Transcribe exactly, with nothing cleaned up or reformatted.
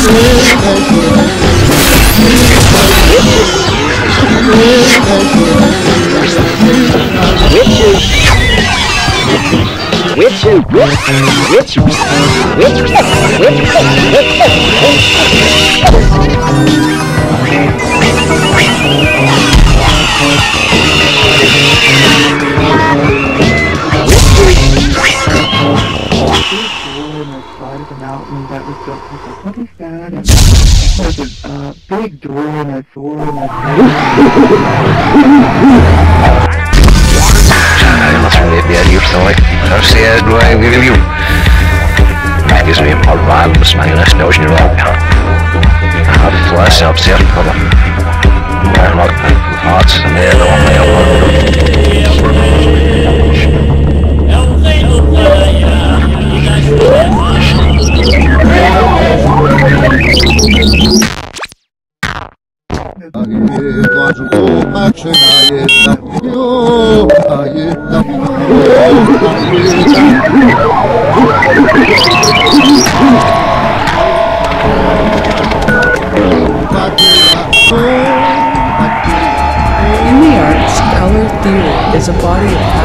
Witches, witches, witches, That was just what is that? And there's a uh, big door and a door and a In the arts, color theory is a body of